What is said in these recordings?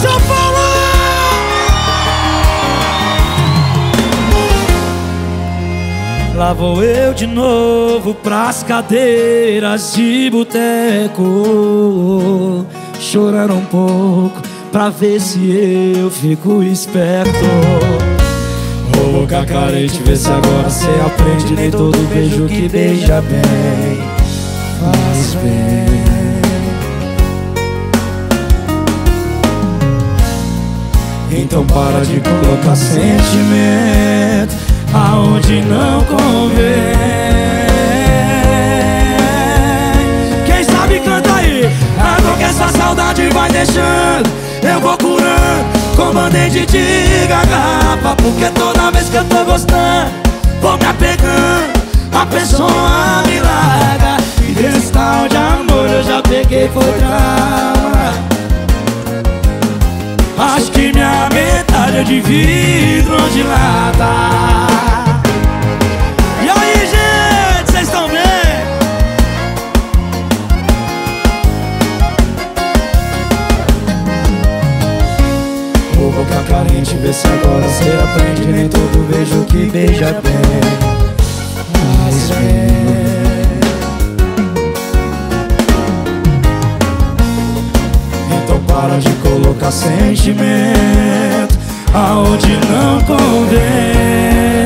São Paulo! Lá vou eu de novo pras cadeiras de boteco, chorando um pouco pra ver se eu fico esperto. Ô boca carente, vê se agora cê aprende. Nem todo beijo que beija bem faz bem. Então para de colocar sentimento aonde não convém. Quem sabe canta aí. Agora que essa saudade vai deixando, eu vou curando com band-aid de garrafa. Porque toda vez que eu tô gostando, vou me apegando, a pessoa me larga. E desse tal de amor eu já peguei, foi trauma. Acho que minha metade é de vidro onde lata. E aí, gente, vocês estão bem? Ô boca carente, vê se agora cê aprende. Nem todo beijo que beija bem faz bem. Então para de colocar sentimento aonde não convém.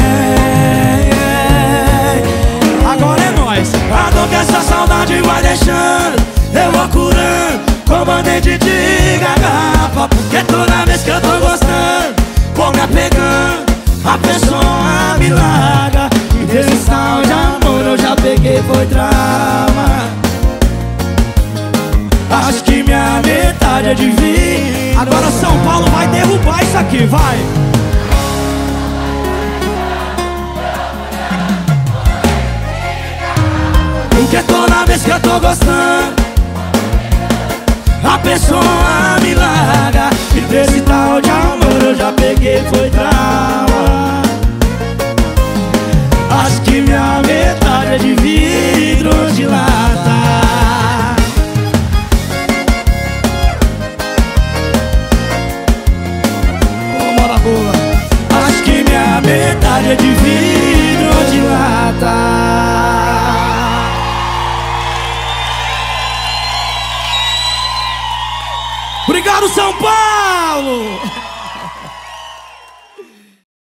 Agora é nóis. A dor que essa saudade vai deixando, eu vou curando com band-aid de garrafa. Porque toda vez que eu tô gostando, vou me apegando, a pessoa me larga. E desse tal de amor eu já peguei, foi trauma. Acho que minha metade é de vir. Agora São Paulo vai derrubar isso aqui, vai. Porque toda vez que eu tô gostando, a pessoa me larga. E desse tal de amor eu já peguei, foi trauma. Acho que minha metade é de